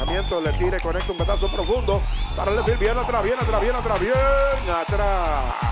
lanzamiento, le tira, conecta un batazo profundo para el field. Bien atrás, bien atrás, bien atrás, bien atrás.